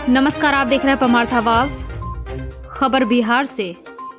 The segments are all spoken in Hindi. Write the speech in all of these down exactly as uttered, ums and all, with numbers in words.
नमस्कार, आप देख रहे हैं परमार्थ आवाज। खबर बिहार से।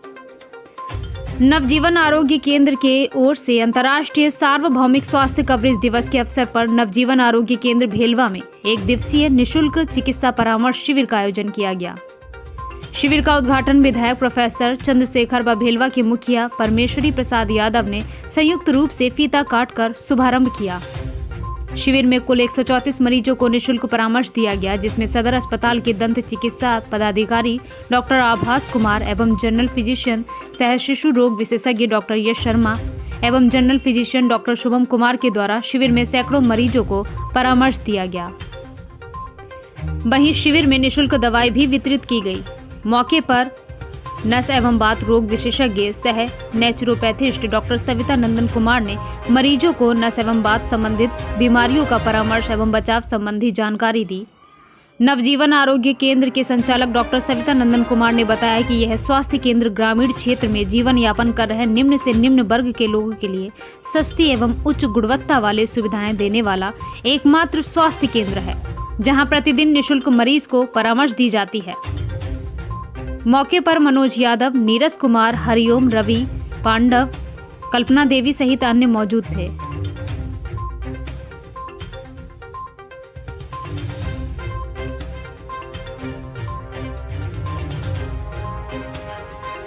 नवजीवन आरोग्य केंद्र के ओर से अंतर्राष्ट्रीय सार्वभौमिक स्वास्थ्य कवरेज दिवस के अवसर पर नवजीवन आरोग्य केंद्र भेलवा में एक दिवसीय निशुल्क चिकित्सा परामर्श शिविर का आयोजन किया गया। शिविर का उद्घाटन विधायक प्रोफेसर चंद्रशेखर व भेलवा के मुखिया परमेश्वरी प्रसाद यादव ने संयुक्त रूप से फीता काटकर शुभारंभ किया। शिविर में कुल एक सौ चौंतीस मरीजों को निशुल्क परामर्श दिया गया, जिसमें सदर अस्पताल के दंत चिकित्सा पदाधिकारी डॉक्टर आभास कुमार एवं जनरल फिजिशियन सह शिशु रोग विशेषज्ञ डॉक्टर यश शर्मा एवं general physician doctor Shubham Kumar के द्वारा शिविर में सैकड़ों मरीजों को परामर्श दिया गया। वहीं शिविर में निशुल्क दवाई भी वितरित की गई। मौके पर नस एवं बात रोग विशेषज्ञ सह नेचुरोपैथिस्ट डॉक्टर सविता नंदन कुमार ने मरीजों को नस एवं बात संबंधित बीमारियों का परामर्श एवं बचाव संबंधी जानकारी दी। नवजीवन आरोग्य केंद्र के संचालक डॉक्टर सविता नंदन कुमार ने बताया कि यह स्वास्थ्य केंद्र ग्रामीण क्षेत्र में जीवन यापन कर रहे निम्न से निम्न वर्ग के लोगों के लिए सस्ती एवं उच्च गुणवत्ता वाले सुविधाएं देने वाला एकमात्र स्वास्थ्य केंद्र है, जहाँ प्रतिदिन निःशुल्क मरीज को परामर्श दी जाती है। मौके पर मनोज यादव, नीरज कुमार, हरिओम, रवि, पांडव, कल्पना देवी सहित अन्य मौजूद थे।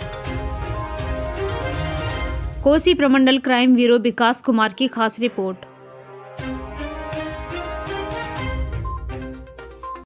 कोसी प्रमंडल क्राइम ब्यूरो विकास कुमार की खास रिपोर्ट।